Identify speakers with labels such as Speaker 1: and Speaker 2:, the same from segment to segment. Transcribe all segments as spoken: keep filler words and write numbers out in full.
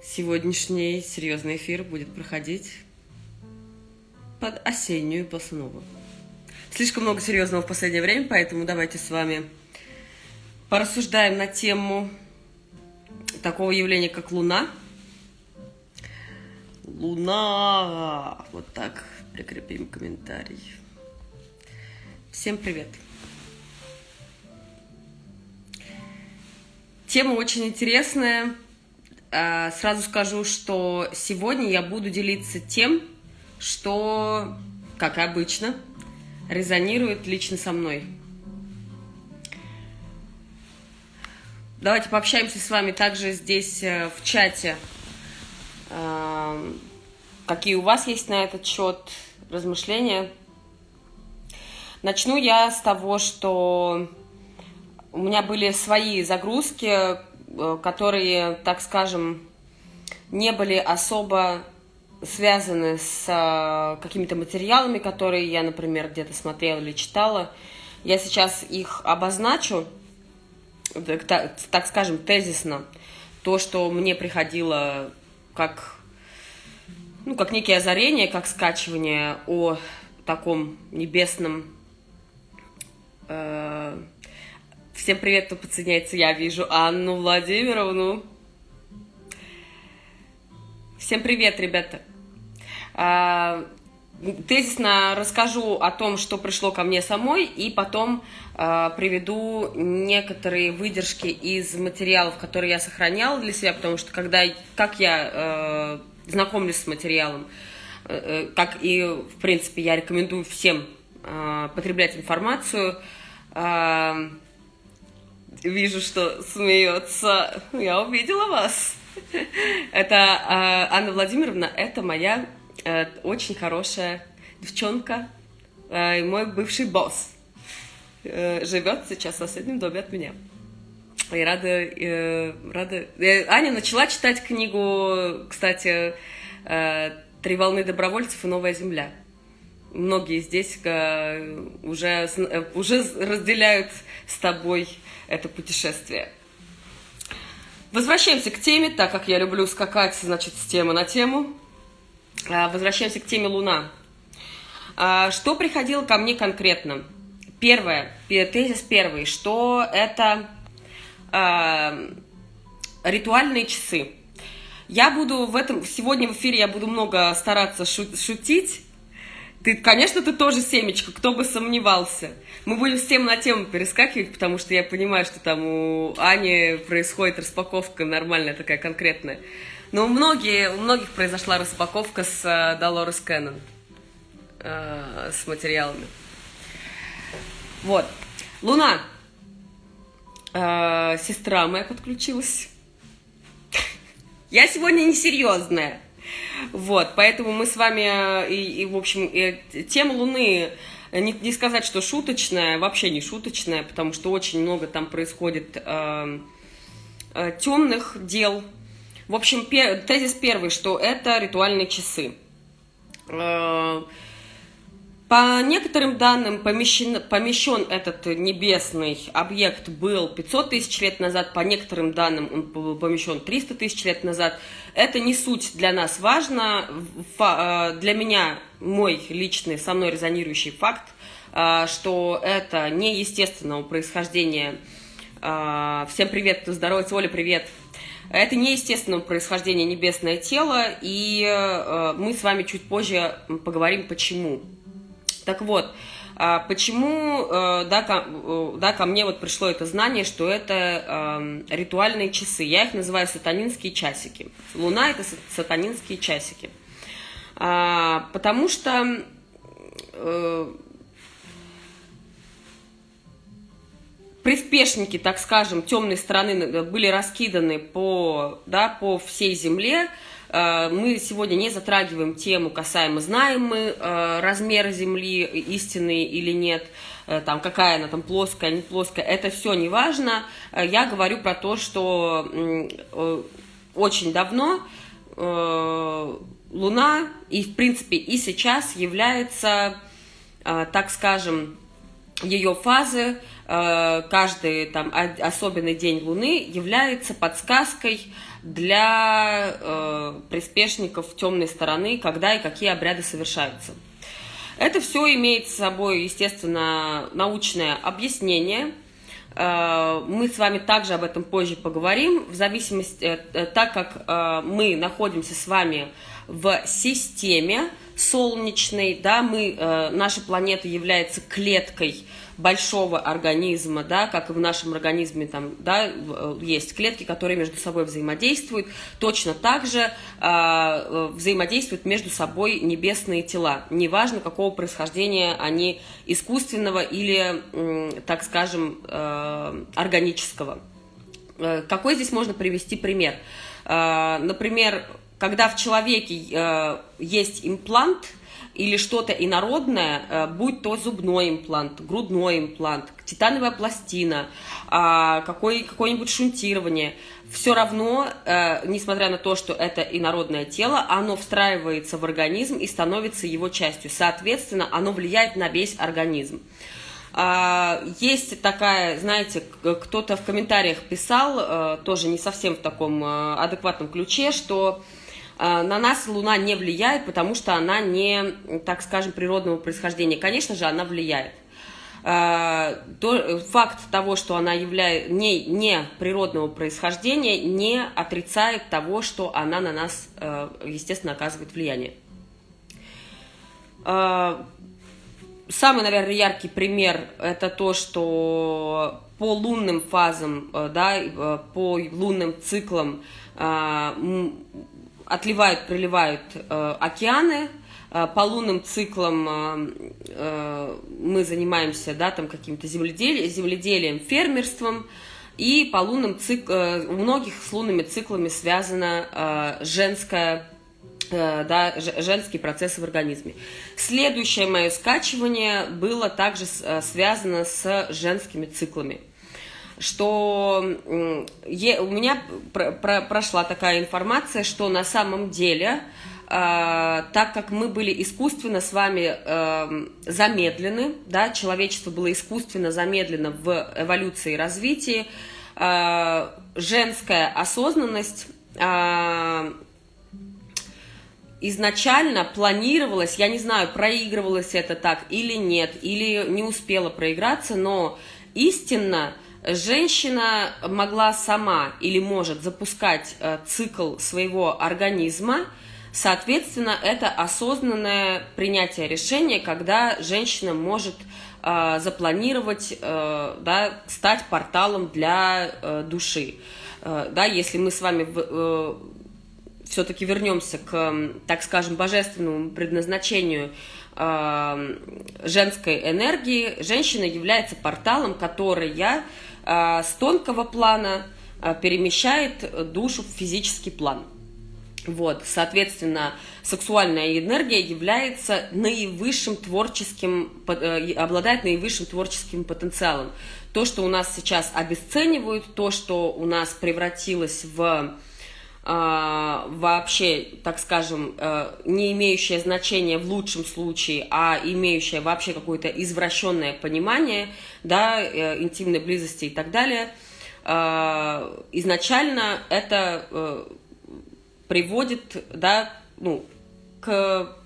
Speaker 1: Сегодняшний серьезный эфир будет проходить под осеннюю босанову. Слишком много серьезного в последнее время, поэтому давайте с вами порассуждаем на тему такого явления, как Луна. Луна! Вот так прикрепим комментарий. Всем привет! Тема очень интересная. Сразу скажу, что сегодня я буду делиться тем, что, как и обычно, резонирует лично со мной. Давайте пообщаемся с вами также здесь в чате. Какие у вас есть на этот счет размышления? Начну я с того, что у меня были свои загрузки, которые, так скажем, не были особо связаны с какими-то материалами, которые я, например, где-то смотрела или читала. Я сейчас их обозначу, так, так скажем, тезисно. То, что мне приходило как, ну, как некие озарения, как скачивание о таком небесном... Э Всем привет, кто подсоединяется. Я вижу Анну Владимировну. Всем привет, ребята. Тезисно расскажу о том, что пришло ко мне самой, и потом приведу некоторые выдержки из материалов, которые я сохраняла для себя, потому что когда, как я знакомлюсь с материалом, как и, в принципе, я рекомендую всем потреблять информацию. Вижу, что смеется. Я увидела вас. Это э, Анна Владимировна, это моя э, очень хорошая девчонка, э, мой бывший босс. Э, живет сейчас в соседнем доме от меня. И рада... Э, рада... Э, Аня начала читать книгу, кстати, э, «Три волны добровольцев и новая земля». Многие здесь э, уже, э, уже разделяют с тобой это путешествие. Возвращаемся к теме, так как я люблю скакать, значит, с темы на тему. Возвращаемся к теме Луна. Что приходило ко мне конкретно? Первое, тезис первый, что это э, ритуальные часы. Я буду в этом, сегодня в эфире я буду много стараться шутить. Ты, конечно, ты тоже семечко, кто бы сомневался. Мы будем с темы на тему перескакивать, потому что я понимаю, что там у Ани происходит распаковка нормальная, такая конкретная. Но у, многие, у многих произошла распаковка с Долорес Кэннон, э, с материалами. Вот. Луна. Э, сестра моя подключилась. Я сегодня несерьезная. Вот, поэтому мы с вами, и, и в общем, и, тема Луны, не, не сказать, что шуточная, вообще не шуточная, потому что очень много там происходит э, э, темных дел. В общем, пер, тезис первый, что это ритуальные часы. Э, по некоторым данным, помещен, помещен этот небесный объект был пятьсот тысяч лет назад, по некоторым данным он был помещен триста тысяч лет назад. Это не суть для нас важно. Для меня мой личный, со мной резонирующий факт, что это неестественного происхождения. Всем привет, кто здоровается, Оля, привет. Это неестественного происхождения небесное тело, и мы с вами чуть позже поговорим, почему. Так вот, почему да, ко, да, ко мне вот пришло это знание, что это э, ритуальные часы. Я их называю сатанинские часики. Луна – это сатанинские часики. А, потому что э, приспешники, так скажем, темной стороны были раскиданы по, да, по всей Земле. Мы сегодня не затрагиваем тему касаемо, знаем мы э, размер Земли, истинный или нет, э, там, какая она там плоская, не плоская, это все не важно. Я говорю про то, что э, очень давно э, Луна и, в принципе, и сейчас является, э, так скажем, ее фазы каждый там особенный день Луны является подсказкой для э, приспешников темной стороны, когда и какие обряды совершаются. Это все имеет с собой, естественно, научное объяснение. Э, мы с вами также об этом позже поговорим, в зависимости, э, так как э, мы находимся с вами в системе солнечной, да, мы, э, наша планета является клеткой большого организма, да, как и в нашем организме там, да, есть клетки, которые между собой взаимодействуют, точно так же э, взаимодействуют между собой небесные тела, неважно какого происхождения они, искусственного или, э, так скажем, э, органического. Э, какой здесь можно привести пример? Э, например, когда в человеке э, есть имплант, или что-то инородное, будь то зубной имплант, грудной имплант, титановая пластина, какой, какое-нибудь шунтирование, все равно, несмотря на то, что это инородное тело, оно встраивается в организм и становится его частью. Соответственно, оно влияет на весь организм. Есть такая, знаете, кто-то в комментариях писал, тоже не совсем в таком адекватном ключе, что на нас Луна не влияет, потому что она не, так скажем, природного происхождения. Конечно же, она влияет. Факт того, что она является не, не природного происхождения, не отрицает того, что она на нас, естественно, оказывает влияние. Самый, наверное, яркий пример – это то, что по лунным фазам, да, по лунным циклам отливают, приливают э, океаны, э, по лунным циклам э, э, мы занимаемся, да, там каким-то земледелием, земледелием, фермерством, и по лунным циклам, э, у многих с лунными циклами связано э, женское, э, да, женские процессы в организме. Следующее мое скачивание было также с, связано с женскими циклами. Что у меня прошла такая информация, что на самом деле, так как мы были искусственно с вами замедлены, да, человечество было искусственно замедлено в эволюции и развитии, женская осознанность изначально планировалась, я не знаю, проигрывалось это так или нет, или не успела проиграться, но истинно женщина могла сама или может запускать э, цикл своего организма, соответственно, это осознанное принятие решения, когда женщина может э, запланировать, э, да, стать порталом для э, души. Э, да, если мы с вами э, все-таки вернемся к, так скажем, божественному предназначению э, женской энергии, женщина является порталом, который я с тонкого плана перемещает душу в физический план. Вот, соответственно, сексуальная энергия является наивысшим творческим, обладает наивысшим творческим потенциалом. То, что у нас сейчас обесценивают, то, что у нас превратилось в вообще, так скажем, не имеющее значения в лучшем случае, а имеющее вообще какое-то извращенное понимание, да, интимной близости и так далее, изначально это приводит, да, ну, к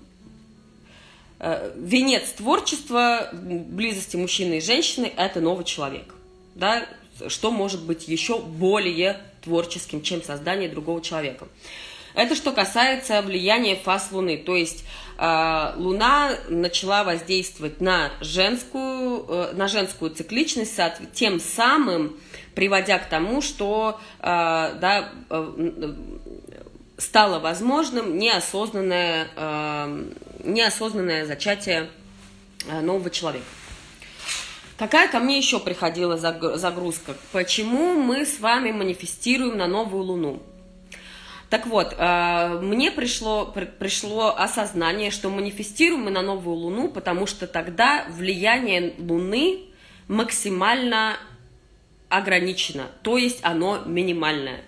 Speaker 1: венец творчества, близости мужчины и женщины – это новый человек, да, что может быть еще более творческим, чем создание другого человека. Это что касается влияния фаз Луны, то есть э, Луна начала воздействовать на женскую, э, на женскую цикличность, тем самым приводя к тому, что э, да, э, стало возможным неосознанное, э, неосознанное зачатие э, нового человека. Какая ко мне еще приходила загрузка? Почему мы с вами манифестируем на новую Луну? Так вот, мне пришло, пришло осознание, что манифестируем мы на новую Луну, потому что тогда влияние Луны максимально ограничено, то есть оно минимальное.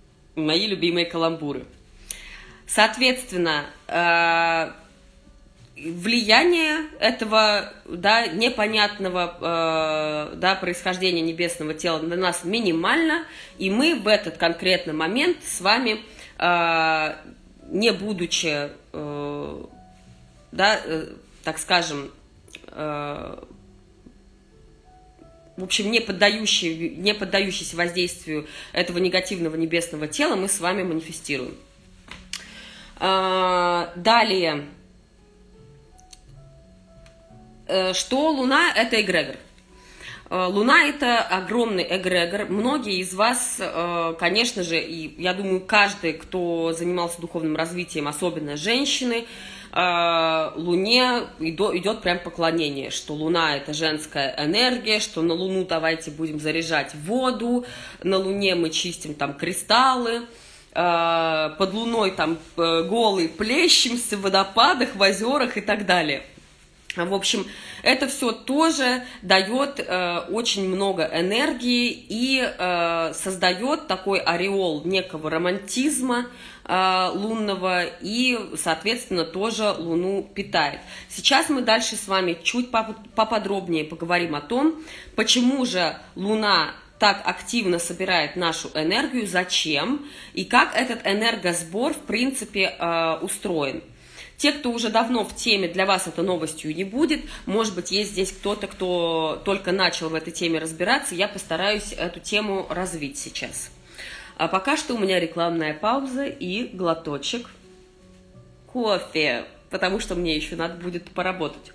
Speaker 1: Мои любимые каламбуры. Соответственно, влияние этого, да, непонятного э, да, происхождения небесного тела на нас минимально, и мы в этот конкретный момент с вами, э, не будучи, э, да, э, так скажем, э, в общем, не, поддающий, не поддающийся воздействию этого негативного небесного тела, мы с вами манифестируем. Э, далее. Что Луна – это эгрегор. Луна – это огромный эгрегор. Многие из вас, конечно же, и я думаю, каждый, кто занимался духовным развитием, особенно женщины, Луне идет прям поклонение, что Луна – это женская энергия, что на Луну давайте будем заряжать воду, на Луне мы чистим там кристаллы, под Луной там голые плещемся в водопадах, в озерах и так далее. В общем, это все тоже дает э, очень много энергии и э, создает такой ореол некого романтизма э, лунного и, соответственно, тоже Луну питает. Сейчас мы дальше с вами чуть поподробнее поговорим о том, почему же Луна так активно собирает нашу энергию, зачем и как этот энергосбор, в принципе, э, устроен. Те, кто уже давно в теме, для вас это новостью не будет. Может быть, есть здесь кто-то, кто только начал в этой теме разбираться. Я постараюсь эту тему развить сейчас. А пока что у меня рекламная пауза и глоточек кофе, потому что мне еще надо будет поработать.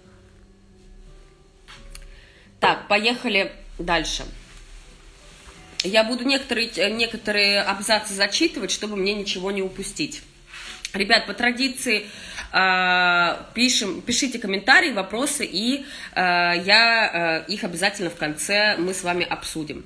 Speaker 1: Так, поехали дальше. Я буду некоторые, некоторые абзацы зачитывать, чтобы мне ничего не упустить. Ребят, по традиции э, пишем, пишите комментарии, вопросы, и э, я э, их обязательно в конце мы с вами обсудим.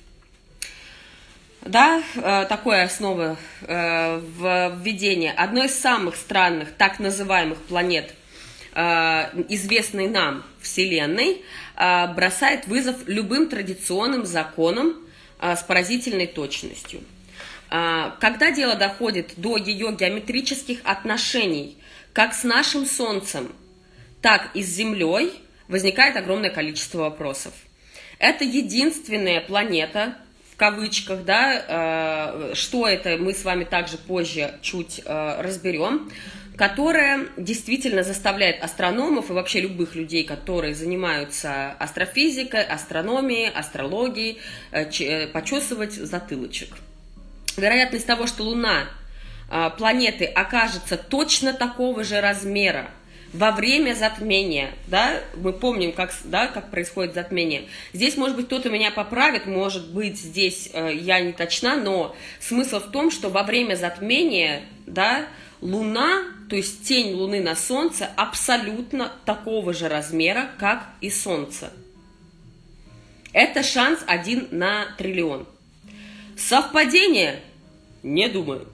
Speaker 1: Да, э, такое основа э, введения. Одной из самых странных так называемых планет, э, известной нам Вселенной, э, бросает вызов любым традиционным законам э, с поразительной точностью. Когда дело доходит до ее геометрических отношений, как с нашим Солнцем, так и с Землей, возникает огромное количество вопросов. Это единственная планета, в кавычках, да, что это, мы с вами также позже чуть разберем, которая действительно заставляет астрономов и вообще любых людей, которые занимаются астрофизикой, астрономией, астрологией, почесывать затылочек. Вероятность того, что Луна э, планеты окажется точно такого же размера во время затмения, да, мы помним, как, да, как происходит затмение. Здесь, может быть, кто-то меня поправит, может быть, здесь э, я не точна, но смысл в том, что во время затмения, да, Луна, то есть тень Луны на Солнце, абсолютно такого же размера, как и Солнце. Это шанс один на триллион. Совпадение? Не думаю.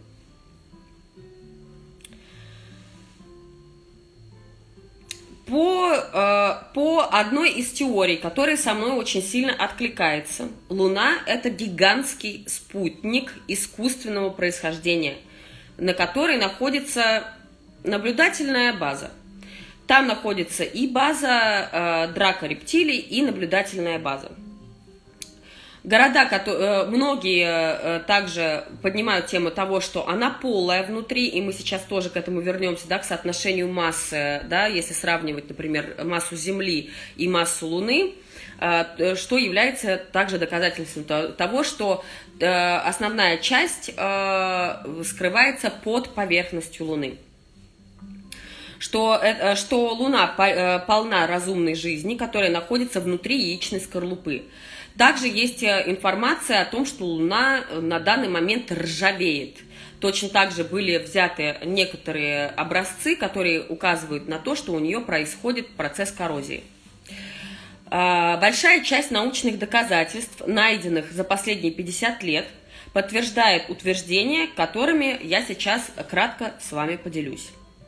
Speaker 1: По, э, по одной из теорий, которая со мной очень сильно откликается, Луна – это гигантский спутник искусственного происхождения, на которой находится наблюдательная база. Там находится и база э, дракорептилий, и наблюдательная база. Города, которые, многие также поднимают тему того, что она полая внутри, и мы сейчас тоже к этому вернемся, да, к соотношению массы, да, если сравнивать, например, массу Земли и массу Луны, что является также доказательством того, что основная часть скрывается под поверхностью Луны. Что, что Луна полна разумной жизни, которая находится внутри яичной скорлупы. Также есть информация о том, что Луна на данный момент ржавеет. Точно так же были взяты некоторые образцы, которые указывают на то, что у нее происходит процесс коррозии. Большая часть научных доказательств, найденных за последние пятьдесят лет, подтверждает утверждения, которыми я сейчас кратко с вами поделюсь.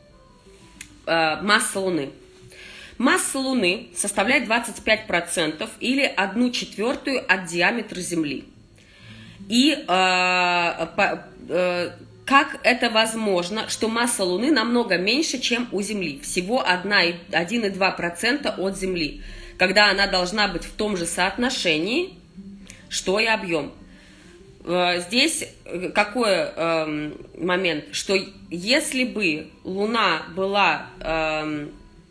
Speaker 1: Масса Луны. Масса Луны составляет двадцать пять процентов или одну четвертую от диаметра Земли. И э, по, э, как это возможно, что масса Луны намного меньше, чем у Земли? Всего один и два десятых процента от Земли, когда она должна быть в том же соотношении, что и объем. Здесь какой э, момент, что если бы Луна была, э,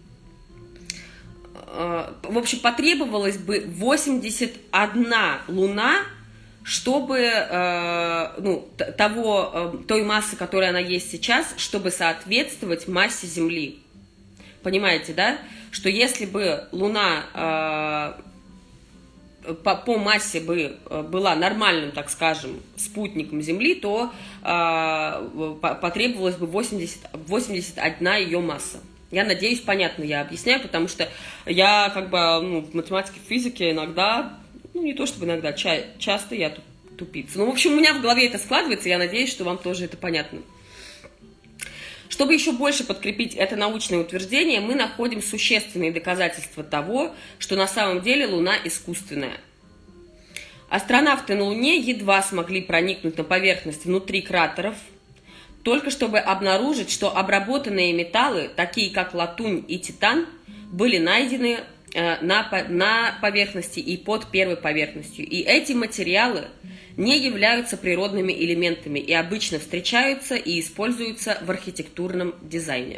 Speaker 1: э, в общем, потребовалось бы восемьдесят одна Луна, чтобы э, ну, того, э, той массы, которая она есть сейчас, чтобы соответствовать массе Земли. Понимаете, да? Что если бы Луна... Э, По, по массе бы была нормальным, так скажем, спутником Земли, то э, потребовалось бы восемьдесят, восемьдесят одна ее масса. Я надеюсь, понятно я объясняю, потому что я как бы ну, в математике, в физике иногда, ну не то чтобы иногда, ча часто я тупица. Ну, в общем, у меня в голове это складывается, я надеюсь, что вам тоже это понятно. Чтобы еще больше подкрепить это научное утверждение, мы находим существенные доказательства того, что на самом деле Луна искусственная. Астронавты на Луне едва смогли проникнуть на поверхность внутри кратеров, только чтобы обнаружить, что обработанные металлы, такие как латунь и титан, были найдены на, на поверхности и под первой поверхностью. И эти материалы не являются природными элементами и обычно встречаются и используются в архитектурном дизайне.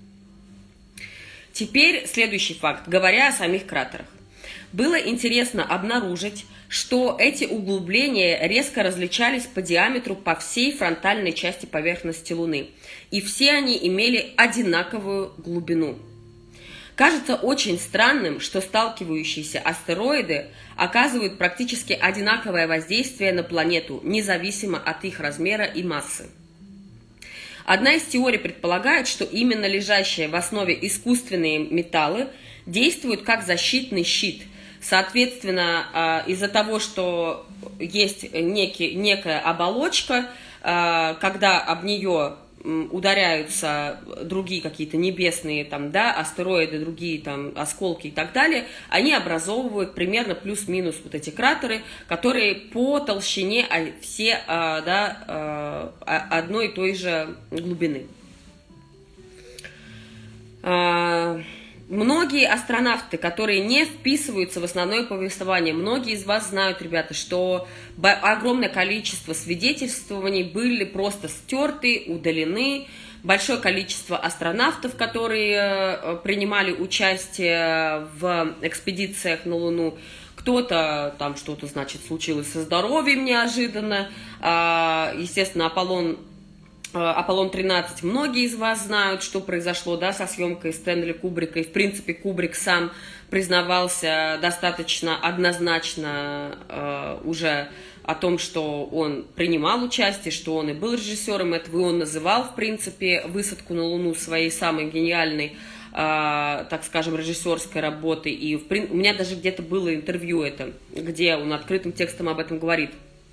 Speaker 1: Теперь следующий факт, говоря о самих кратерах. Было интересно обнаружить, что эти углубления резко различались по диаметру по всей фронтальной части поверхности Луны, и все они имели одинаковую глубину. Кажется очень странным, что сталкивающиеся астероиды оказывают практически одинаковое воздействие на планету, независимо от их размера и массы. Одна из теорий предполагает, что именно лежащие в основе искусственные металлы действуют как защитный щит. Соответственно, из-за того, что есть некий, некая оболочка, когда об нее ударяются другие какие-то небесные там, да, астероиды, другие там осколки и так далее, они образовывают примерно плюс-минус вот эти кратеры, которые по толщине все да, одной и той же глубины. Многие астронавты, которые не вписываются в основное повествование, многие из вас знают, ребята, что огромное количество свидетельствований были просто стерты, удалены. Большое количество астронавтов, которые принимали участие в экспедициях на Луну, кто-то там что-то, значит, случилось со здоровьем неожиданно. Естественно, Аполлон... Аполлон тринадцать, многие из вас знают, что произошло, да, со съемкой Стэнли Кубрика, и в принципе Кубрик сам признавался достаточно однозначно э, уже о том, что он принимал участие, что он и был режиссером этого, и он называл в принципе высадку на Луну своей самой гениальной, э, так скажем, режиссерской работой, и в, у меня даже где-то было интервью это, где он открытым текстом об этом говорит.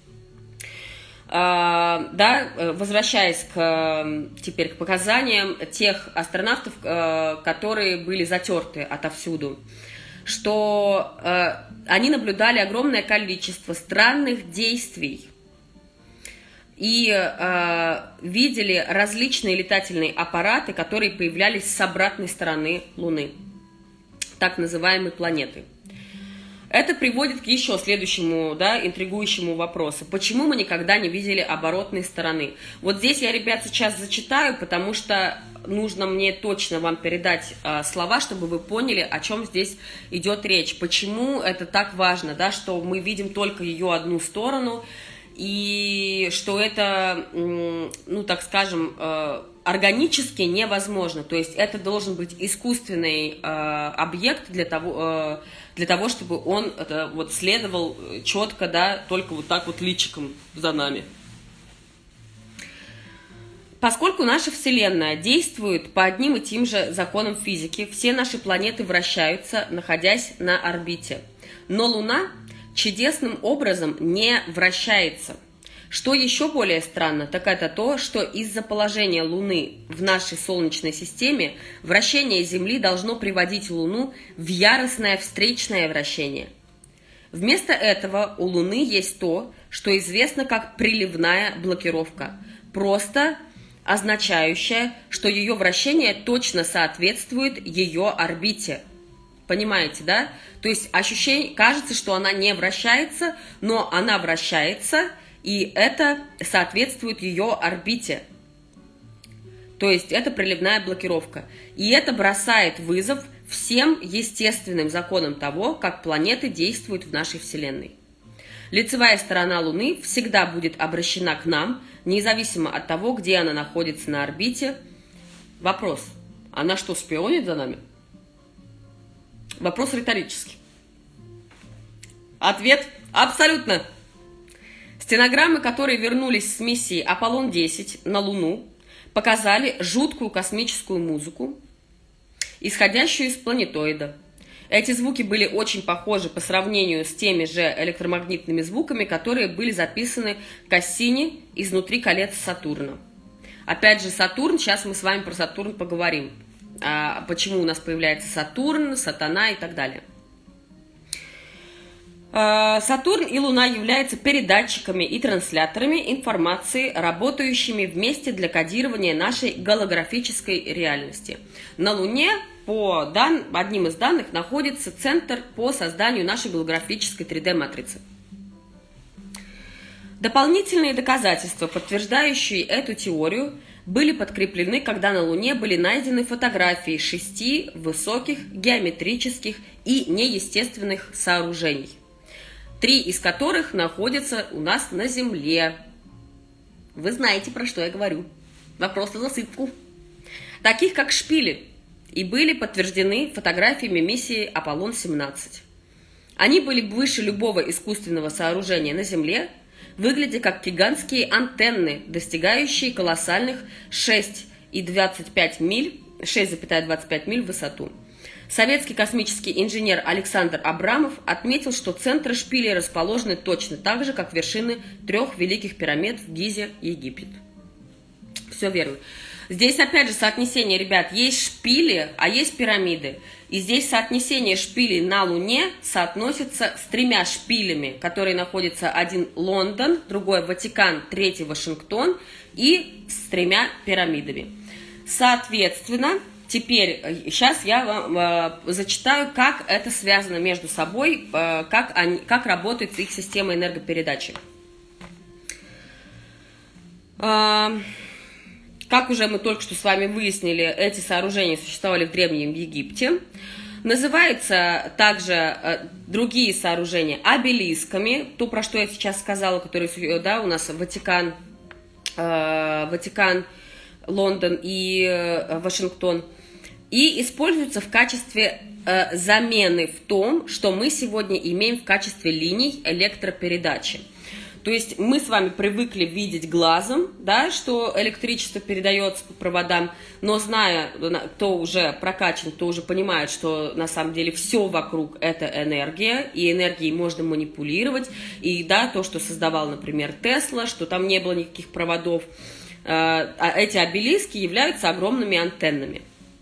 Speaker 1: Uh, да, возвращаясь к, теперь к показаниям тех астронавтов, uh, которые были затерты отовсюду, что uh, они наблюдали огромное количество странных действий и uh, видели различные летательные аппараты, которые появлялись с обратной стороны Луны, так называемой планеты. Это приводит к еще следующему, да, интригующему вопросу. Почему мы никогда не видели оборотной стороны? Вот здесь я, ребят, сейчас зачитаю, потому что нужно мне точно вам передать э, слова, чтобы вы поняли, о чем здесь идет речь. Почему это так важно, да, что мы видим только ее одну сторону, и что это, ну, так скажем, э, органически невозможно. То есть это должен быть искусственный э, объект для того, э, для того, чтобы он это, вот, следовал четко, да, только вот так вот личиком за нами. Поскольку наша Вселенная действует по одним и тем же законам физики, все наши планеты вращаются, находясь на орбите. Но Луна чудесным образом не вращается. Что еще более странно, так это то, что из-за положения Луны в нашей Солнечной системе вращение Земли должно приводить Луну в яростное встречное вращение. Вместо этого у Луны есть то, что известно как приливная блокировка, просто означающая, что ее вращение точно соответствует ее орбите. Понимаете, да? То есть ощущение, кажется, что она не вращается, но она вращается, и это соответствует ее орбите. То есть это приливная блокировка. И это бросает вызов всем естественным законам того, как планеты действуют в нашей Вселенной. Лицевая сторона Луны всегда будет обращена к нам, независимо от того, где она находится на орбите. Вопрос: она что, шпионит за нами? Вопрос риторический. Ответ: абсолютно. Стенограммы, которые вернулись с миссии Аполлон десять на Луну, показали жуткую космическую музыку, исходящую из планетоида. Эти звуки были очень похожи по сравнению с теми же электромагнитными звуками, которые были записаны Кассини изнутри колец Сатурна. Опять же, Сатурн, сейчас мы с вами про Сатурн поговорим. А почему у нас появляется Сатурн, Сатана и так далее. Сатурн и Луна являются передатчиками и трансляторами информации, работающими вместе для кодирования нашей голографической реальности. На Луне, по дан... одним из данных, находится центр по созданию нашей голографической три дэ матрицы. Дополнительные доказательства, подтверждающие эту теорию, были подкреплены, когда на Луне были найдены фотографии шести высоких геометрических и неестественных сооружений, три из которых находятся у нас на Земле. Вы знаете, про что я говорю. Вопрос на засыпку. Таких как шпили, и были подтверждены фотографиями миссии Аполлон семнадцать. Они были выше любого искусственного сооружения на Земле, выглядя как гигантские антенны, достигающие колоссальных шесть целых двадцать пять миль, шесть целых двадцать пять миль в высоту. Советский космический инженер Александр Абрамов отметил, что центры шпилей расположены точно так же, как вершины трех великих пирамид в Гизе, Египет. Все верно. Здесь опять же соотнесение, ребят, есть шпили, а есть пирамиды. И здесь соотнесение шпилей на Луне соотносится с тремя шпилями, которые находятся: один Лондон, другой Ватикан, третий Вашингтон, и с тремя пирамидами. Соответственно, теперь, сейчас я вам э, зачитаю, как это связано между собой, э, как, они, как работает их система энергопередачи. Э, как уже мы только что с вами выяснили, эти сооружения существовали в Древнем Египте. Называются также э, другие сооружения обелисками, то, про что я сейчас сказала, которые, да, у нас Ватикан, э, Ватикан, Лондон и э, Вашингтон. И используются в качестве э, замены в том, что мы сегодня имеем в качестве линий электропередачи. То есть мы с вами привыкли видеть глазом, да, что электричество передается по проводам, но зная, кто уже прокачан, кто уже понимает, что на самом деле все вокруг это энергия, и энергией можно манипулировать, и да, то, что создавал, например, Тесла, что там не было никаких проводов, э, а эти обелиски являются огромными антеннами.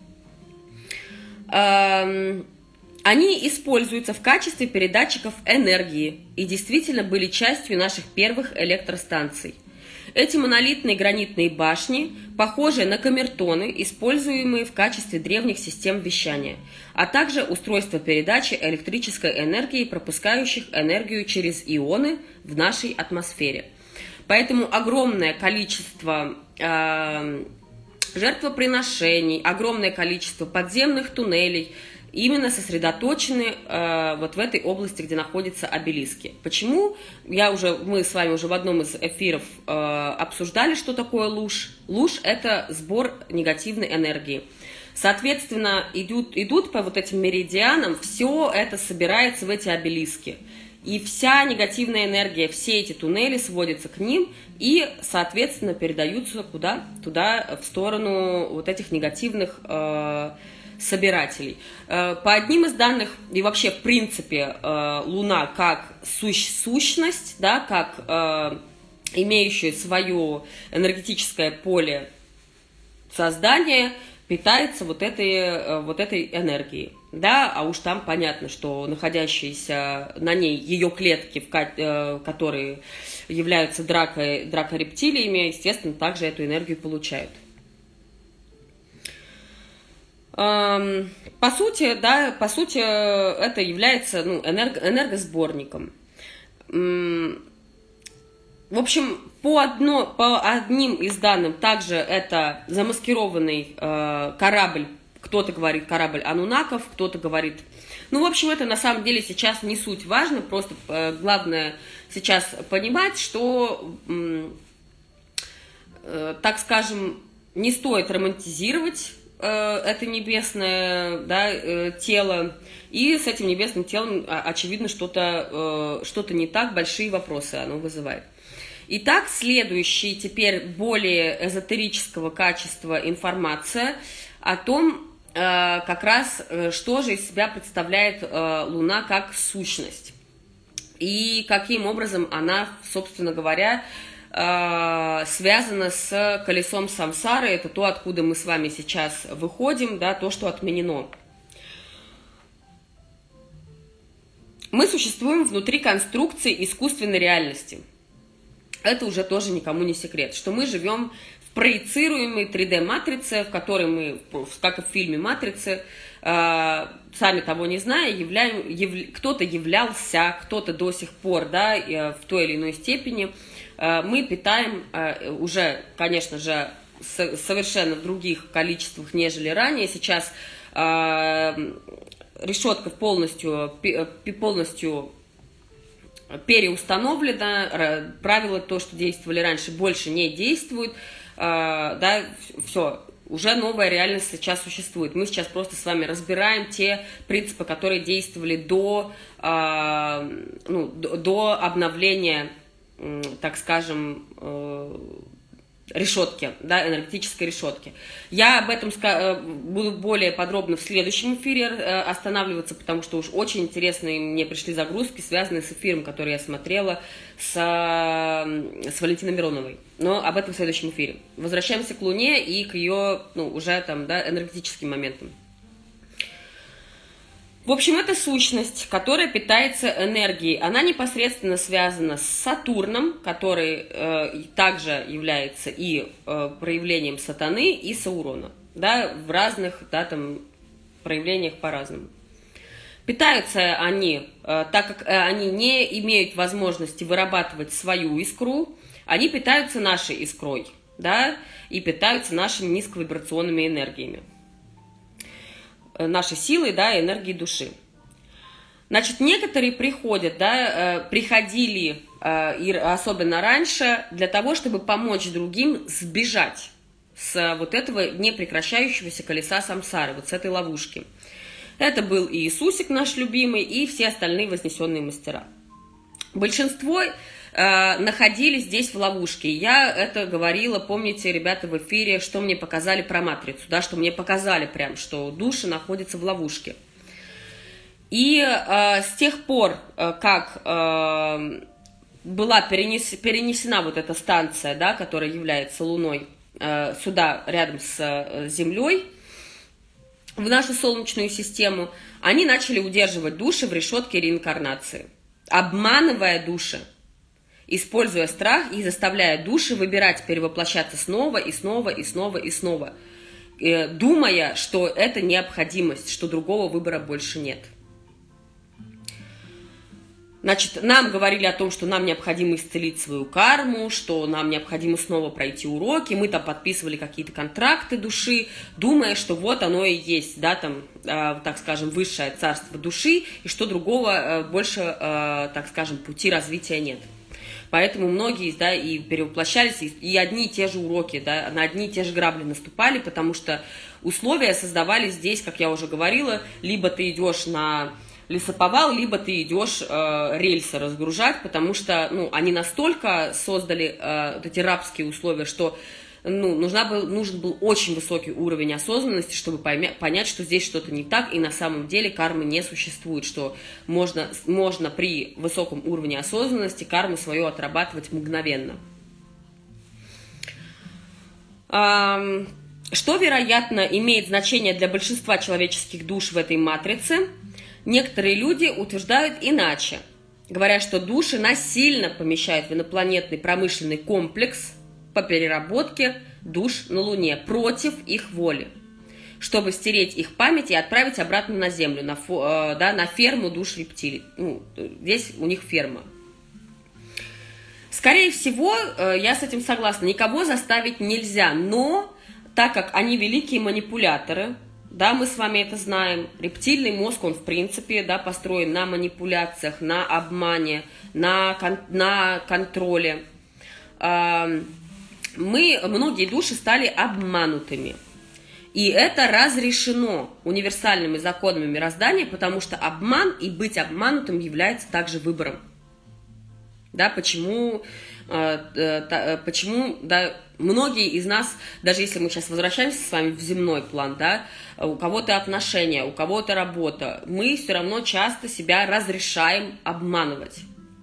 Speaker 1: Они используются в качестве передатчиков энергии и действительно были частью наших первых электростанций. Эти монолитные гранитные башни, похожие на камертоны, используемые в качестве древних систем вещания, а также устройства передачи электрической энергии, пропускающих энергию через ионы в нашей атмосфере. Поэтому огромное количество э, жертвоприношений, огромное количество подземных туннелей именно сосредоточены э, вот в этой области, где находятся обелиски. Почему? Я уже, мы с вами уже в одном из эфиров э, обсуждали, что такое луж. Луж – это сбор негативной энергии. Соответственно, идут, идут по вот этим меридианам, все это собирается в эти обелиски. И вся негативная энергия, все эти туннели сводятся к ним и, соответственно, передаются куда? Туда, в сторону вот этих негативных э, собирателей. По одним из данных, и вообще в принципе Луна как сущ, сущность, да, как имеющая свое энергетическое поле создания, питается вот этой, вот этой энергией. Да, а уж там понятно, что находящиеся на ней ее клетки, которые являются дракой, дракорептилиями, естественно, также эту энергию получают. По сути, да, по сути, это является, ну, энерго, энергосборником. В общем, по, одно, по одним из данных также это замаскированный э, корабль, кто-то говорит корабль анунаков, кто-то говорит... Ну, в общем, это на самом деле сейчас не суть важно, просто э, главное сейчас понимать, что, э, э, так скажем, не стоит романтизировать это небесное, да, тело, и с этим небесным телом, очевидно, что-то что-то не так, большие вопросы оно вызывает. Итак, следующий, теперь более эзотерического качества информация о том, как раз, что же из себя представляет Луна как сущность, и каким образом она, собственно говоря, связано с колесом самсары, это то, откуда мы с вами сейчас выходим, да, то, что отменено. Мы существуем внутри конструкции искусственной реальности. Это уже тоже никому не секрет, что мы живем в проецируемой три дэ матрице, в которой мы, как и в фильме «Матрицы», сами того не зная, являем, яв, кто-то являлся, кто-то до сих пор, да, в той или иной степени, мы питаем уже, конечно же, совершенно в других количествах, нежели ранее. Сейчас решетка полностью, полностью переустановлена, правила, то, что действовали раньше, больше не действуют, да, все. Уже новая реальность сейчас существует. Мы сейчас просто с вами разбираем те принципы, которые действовали до, ну, до обновления, так скажем, решетки, да, энергетической решетки. Я об этом буду более подробно в следующем эфире останавливаться, потому что уж очень интересные мне пришли загрузки, связанные с эфиром, который я смотрела с, с Валентиной Мироновой. Но об этом в следующем эфире. Возвращаемся к Луне и к ее, ну, уже там, да, энергетическим моментам. В общем, это сущность, которая питается энергией. Она непосредственно связана с Сатурном, который э, также является и э, проявлением сатаны, и Саурона. Да, в разных, да, там, проявлениях по-разному. Питаются они, э, так как э, они не имеют возможности вырабатывать свою искру, они питаются нашей искрой, да, и питаются нашими низковибрационными энергиями. Нашей силой, да, энергией души. Значит, некоторые приходят, да, приходили, и особенно раньше, для того, чтобы помочь другим сбежать с вот этого непрекращающегося колеса самсары, вот с этой ловушки. Это был и Иисусик наш любимый, и все остальные вознесенные мастера. Большинство находились здесь в ловушке. Я это говорила, помните, ребята, в эфире, что мне показали про матрицу, да, что мне показали прям, что души находятся в ловушке. И э, с тех пор, э, как э, была перенес, перенесена вот эта станция, да, которая является Луной, э, сюда, рядом с э, Землей, в нашу Солнечную систему, они начали удерживать души в решетке реинкарнации, обманывая души, используя страх и заставляя души выбирать перевоплощаться снова и снова и снова и снова, думая, что это необходимость, что другого выбора больше нет. Значит, нам говорили о том, что нам необходимо исцелить свою карму, что нам необходимо снова пройти уроки, мы там подписывали какие-то контракты души, думая, что вот оно и есть, да, там, э, так скажем, высшее царство души, и что другого э, больше, э, так скажем, пути развития нет. Поэтому многие, да, и перевоплощались, и одни и те же уроки, да, на одни и те же грабли наступали, потому что условия создавались здесь, как я уже говорила, либо ты идешь на лесоповал, либо ты идешь э, рельсы разгружать, потому что, ну, они настолько создали э, вот эти рабские условия, что, ну, нужна был, нужен был очень высокий уровень осознанности, чтобы поймя, понять, что здесь что-то не так, и на самом деле кармы не существует, что можно, можно при высоком уровне осознанности карму свою отрабатывать мгновенно. что, вероятно, имеет значение для большинства человеческих душ в этой матрице, некоторые люди утверждают иначе, говоря, что души насильно помещают в инопланетный промышленный комплекс по переработке душ на Луне против их воли, чтобы стереть их память и отправить обратно на Землю, на, фо, да, на ферму душ рептилий. Ну, здесь у них ферма. Скорее всего, я с этим согласна, никого заставить нельзя, но так как они великие манипуляторы, да, мы с вами это знаем, рептильный мозг, он в принципе, да, построен на манипуляциях, на обмане, на, кон на контроле. Мы, многие души стали обманутыми. И это разрешено универсальными законами мироздания, потому что обман и быть обманутым является также выбором. Да, почему, э, почему да, многие из нас, даже если мы сейчас возвращаемся с вами в земной план, да, у кого-то отношения, у кого-то работа, мы все равно часто себя разрешаем обманывать.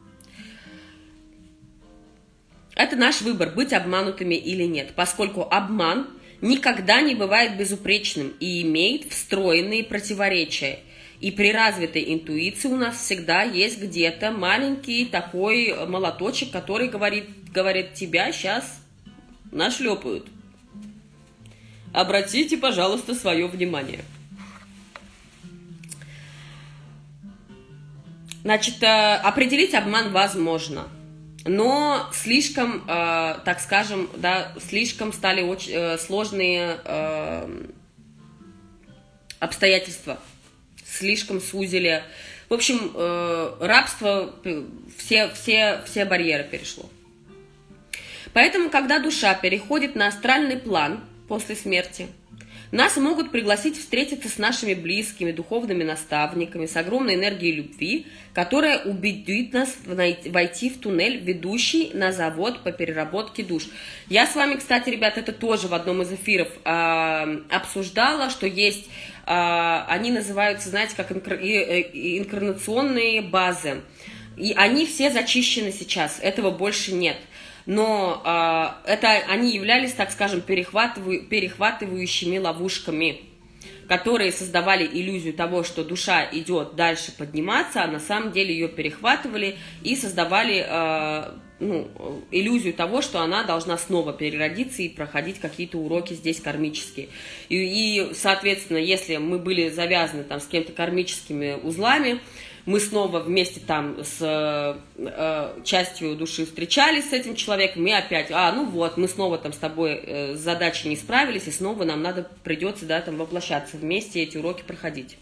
Speaker 1: Это наш выбор, быть обманутыми или нет, поскольку обман никогда не бывает безупречным и имеет встроенные противоречия. И при развитой интуиции у нас всегда есть где-то маленький такой молоточек, который говорит, говорит, тебя сейчас нашлепают. Обратите, пожалуйста, свое внимание. Значит, определить обман возможно, но слишком, так скажем, да, слишком стали очень сложные обстоятельства. Слишком сузили. В общем, э, рабство, все, все, все барьеры перешло. Поэтому, когда душа переходит на астральный план после смерти, нас могут пригласить встретиться с нашими близкими, духовными наставниками, с огромной энергией любви, которая убедит нас войти в туннель, ведущий на завод по переработке душ. Я с вами, кстати, ребят, это тоже в одном из эфиров э, обсуждала, что есть... Они называются, знаете, как инкарнационные базы. И они все зачищены сейчас, этого больше нет. Но это они являлись, так скажем, перехватываю, перехватывающими ловушками, которые создавали иллюзию того, что душа идет дальше подниматься, а на самом деле ее перехватывали и создавали ну, иллюзию того, что она должна снова переродиться и проходить какие-то уроки здесь кармические. И, и, соответственно, если мы были завязаны там с кем-то кармическими узлами, мы снова вместе там с э, частью души встречались с этим человеком, и опять, а, ну вот, мы снова там с тобой э, с задачей не справились, и снова нам надо, придется, да, там воплощаться вместе, эти уроки проходить.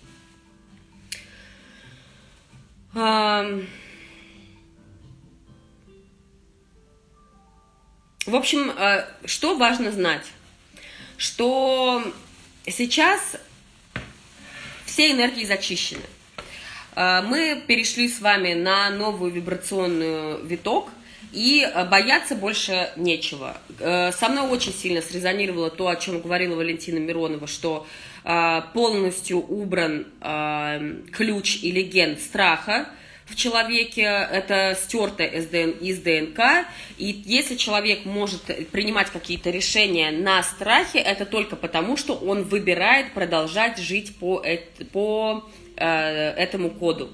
Speaker 1: В общем, что важно знать? Что сейчас все энергии зачищены. Мы перешли с вами на новую вибрационную виток, и бояться больше нечего. Со мной очень сильно срезонировало то, о чем говорила Валентина Миронова, что полностью убран ключ или ген страха в человеке, это стерто из ДНК, и если человек может принимать какие-то решения на страхе, это только потому, что он выбирает продолжать жить по, по э, этому коду.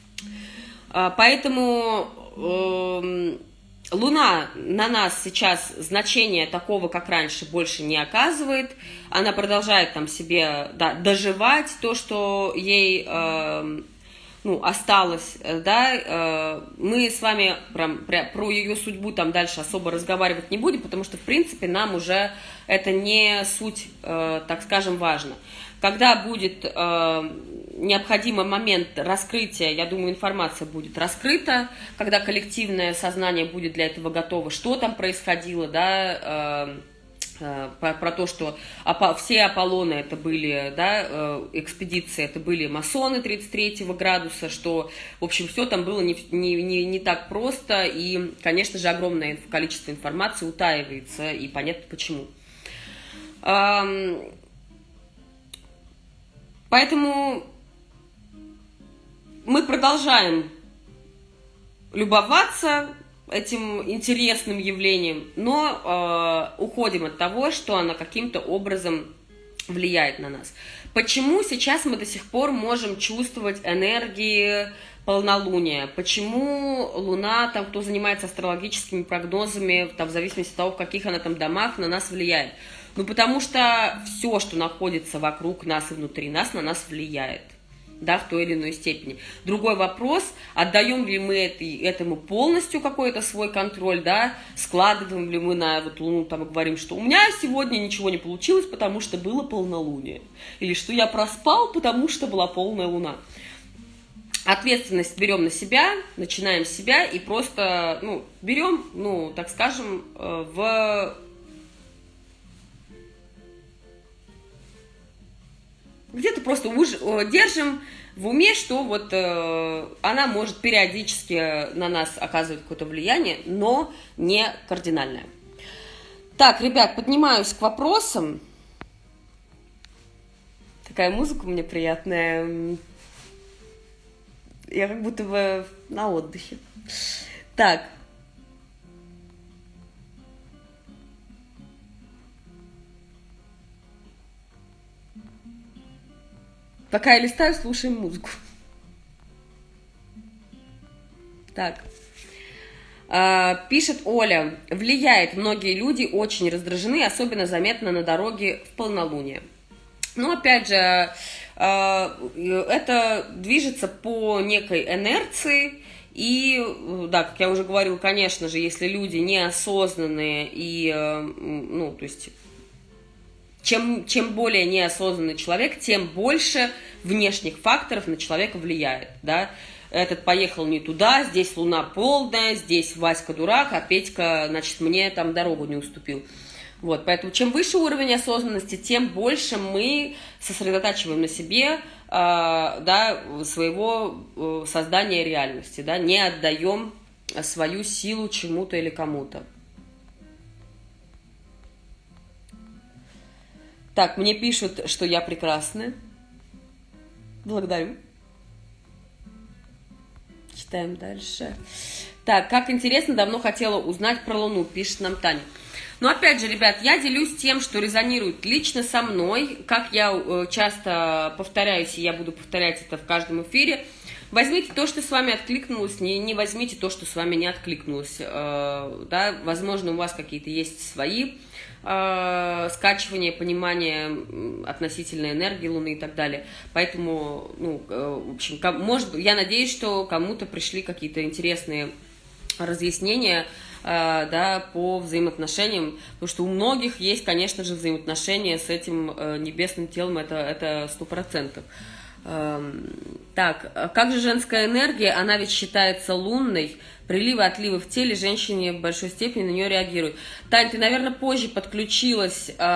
Speaker 1: Поэтому э, Луна на нас сейчас значения такого, как раньше, больше не оказывает, она продолжает там себе да, доживать то, что ей... Э, ну, осталось, да, мы с вами про, про ее судьбу там дальше особо разговаривать не будем, потому что, в принципе, нам уже это не суть, так скажем, важно. Когда будет необходимый момент раскрытия, я думаю, информация будет раскрыта, когда коллективное сознание будет для этого готово, что там происходило, да, Про, про то, что все Аполлоны это были, да, экспедиции, это были масоны тридцать третьего градуса, что, в общем, все там было не, не, не, не так просто, и, конечно же, огромное количество информации утаивается, и понятно почему. Поэтому мы продолжаем любоваться этим интересным явлением, но э, уходим от того, что она каким-то образом влияет на нас. Почему сейчас мы до сих пор можем чувствовать энергии полнолуния? Почему Луна, там, кто занимается астрологическими прогнозами, там, в зависимости от того, в каких она там домах, на нас влияет? Ну, потому что все, что находится вокруг нас и внутри нас, на нас влияет. Да, в той или иной степени. Другой вопрос, отдаем ли мы этому полностью какой-то свой контроль, да, складываем ли мы на вот Луну, там, и говорим, что у меня сегодня ничего не получилось, потому что было полнолуние, или что я проспал, потому что была полная Луна. Ответственность берем на себя, начинаем с себя и просто, ну, берем, ну, так скажем, в... Где-то просто уж держим в уме, что вот э, она может периодически на нас оказывать какое-то влияние, но не кардинальное. Так, ребят, поднимаюсь к вопросам. Такая музыка у меня приятная. Я как будто бы на отдыхе. Так. Пока я листаю, слушаем музыку. Так. А, пишет Оля. Влияет, многие люди очень раздражены, особенно заметно на дороге в полнолуние. Но опять же, а, это движется по некой инерции. И, да, как я уже говорила, конечно же, если люди неосознанные и, ну, то есть... Чем, чем более неосознанный человек, тем больше внешних факторов на человека влияет, да. Этот поехал не туда, здесь Луна полная, здесь Васька дурак, а Петька, значит, мне там дорогу не уступил. Вот, поэтому чем выше уровень осознанности, тем больше мы сосредотачиваем на себе, э, да, своего э, создания реальности, да, не отдаем свою силу чему-то или кому-то. Так, мне пишут, что я прекрасная. Благодарю. Читаем дальше. Так, как интересно, давно хотела узнать про Луну, пишет нам Таня. Но опять же, ребят, я делюсь тем, что резонирует лично со мной. Как я часто повторяюсь, и я буду повторять это в каждом эфире. Возьмите то, что с вами откликнулось, не, не возьмите то, что с вами не откликнулось. Э, да, возможно, у вас какие-то есть свои э, скачивания, понимания относительно энергии Луны и так далее. Поэтому, ну, э, в общем, ком, может, я надеюсь, что кому-то пришли какие-то интересные разъяснения, э, да, по взаимоотношениям, потому что у многих есть, конечно же, взаимоотношения с этим э, небесным телом, это, это сто процентов. Так, как же женская энергия, она ведь считается лунной, приливы, отливы в теле, женщине в большой степени на нее реагируют. Тань, ты, наверное, позже подключилась э,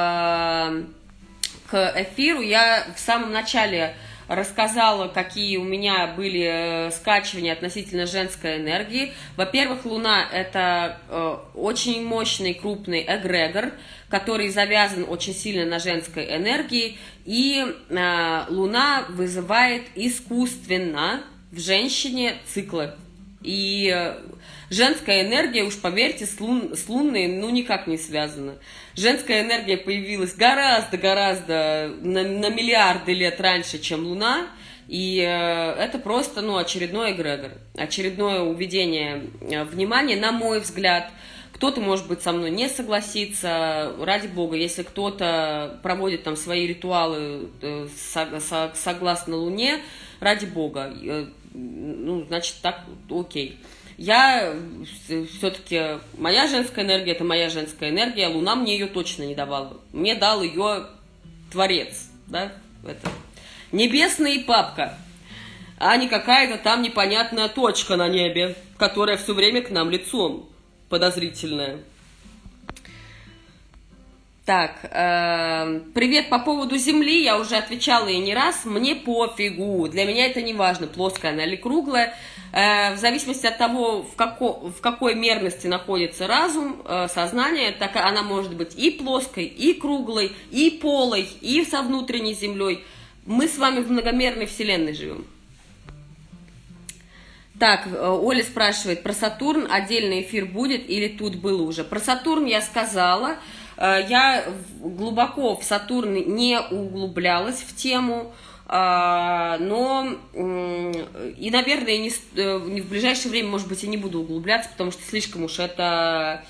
Speaker 1: к эфиру, я в самом начале рассказала, какие у меня были скачивания относительно женской энергии. Во-первых, Луна – это э, очень мощный, крупный эгрегор, который завязан очень сильно на женской энергии, и э, Луна вызывает искусственно в женщине циклы. И э, женская энергия, уж поверьте, с, лун, с лунной ну никак не связана. Женская энергия появилась гораздо-гораздо на, на миллиарды лет раньше, чем Луна, и э, это просто, ну, очередной эгрегор, очередное уведение э, внимания, на мой взгляд. Кто-то, может быть, со мной не согласится, ради бога, если кто-то проводит там свои ритуалы э, со, со, согласно Луне, ради бога, э, ну, значит, так, окей. Я все-таки, моя женская энергия, это моя женская энергия, Луна мне ее точно не давала. Мне дал ее Творец, да, это, небесный папка, а не какая-то там непонятная точка на небе, которая все время к нам лицом подозрительная. Так, э, привет по поводу Земли, я уже отвечала ей не раз, мне пофигу, для меня это не важно, плоская она или круглая, э, в зависимости от того, в, како, в какой мерности находится разум, э, сознание, так она может быть и плоской, и круглой, и полой, и со внутренней Землей, мы с вами в многомерной вселенной живем. Так, Оля спрашивает, про Сатурн отдельный эфир будет или тут было уже? Про Сатурн я сказала. Я глубоко в Сатурн не углублялась в тему, но и, наверное, не, не в ближайшее время, может быть, я не буду углубляться, потому что слишком уж это...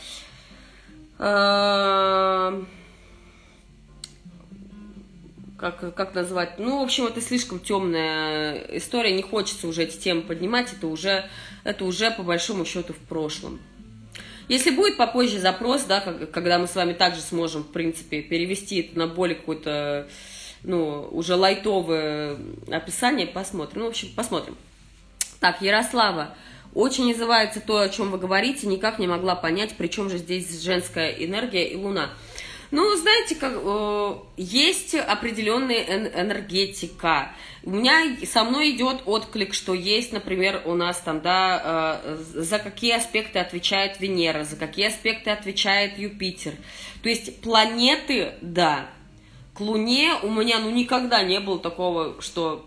Speaker 1: Как, как назвать? Ну, в общем, это слишком темная история, не хочется уже эти темы поднимать, это уже, это уже по большому счету в прошлом. Если будет попозже запрос, да, когда мы с вами также сможем, в принципе, перевести это на более какое-то, ну, уже лайтовое описание, посмотрим. Ну, в общем, посмотрим. Так, Ярослава. Очень называется то, о чем вы говорите, никак не могла понять, при чем же здесь женская энергия и Луна. Ну, знаете, как, э, есть определенная энергетика. У меня со мной идет отклик, что есть, например, у нас там, да, э, за какие аспекты отвечает Венера, за какие аспекты отвечает Юпитер. То есть планеты, да. К Луне у меня, ну, никогда не было такого, что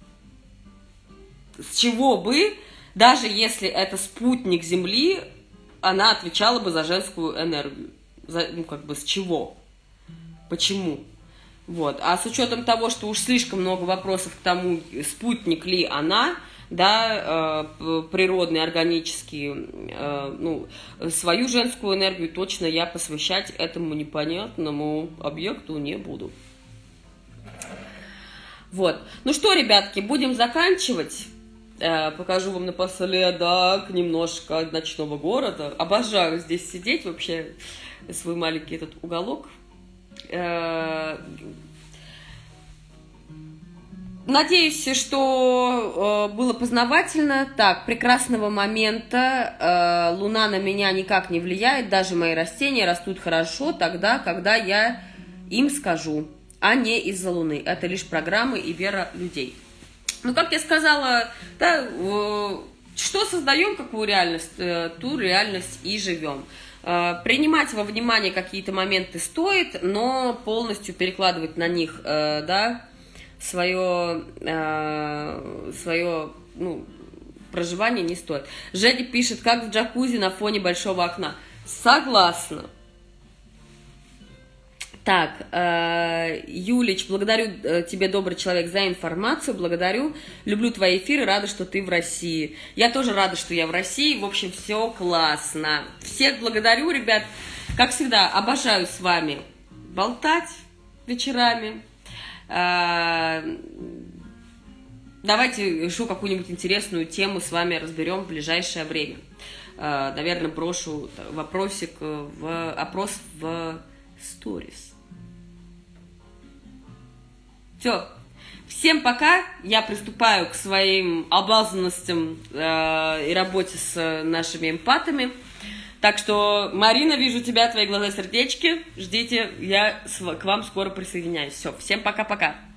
Speaker 1: с чего бы, даже если это спутник Земли, она отвечала бы за женскую энергию. За, ну, как бы, с чего? Почему? Вот. А с учетом того, что уж слишком много вопросов к тому, спутник ли она, да, э, природный, органический, э, ну, свою женскую энергию точно я посвящать этому непонятному объекту не буду. Вот. Ну что, ребятки, будем заканчивать. Э, покажу вам напоследок немножко ночного города. Обожаю здесь сидеть вообще. Свой маленький этот уголок. Надеюсь, что было познавательно. Так, прекрасного момента. Луна на меня никак не влияет. Даже мои растения растут хорошо тогда, когда я им скажу, а не из-за Луны. Это лишь программы и вера людей. Ну, как я сказала, да, что создаем, какую реальность, ту реальность и живем. Принимать во внимание какие-то моменты стоит, но полностью перекладывать на них, да, свое, свое, ну, проживание не стоит. Женя пишет, как в джакузи на фоне большого окна. Согласна. Так, Юлич, благодарю тебе, добрый человек, за информацию, благодарю, люблю твои эфиры, рада, что ты в России. Я тоже рада, что я в России, в общем, все классно. Всех благодарю, ребят, как всегда, обожаю с вами болтать вечерами. Давайте еще какую-нибудь интересную тему с вами разберем в ближайшее время. Наверное, брошу вопросик, в опрос в сторис. Все. Всем пока. Я приступаю к своим обязанностям э, и работе с нашими эмпатами. Так что, Марина, вижу тебя, твои глаза, сердечки. Ждите, я к вам скоро присоединяюсь. Все. Всем пока-пока.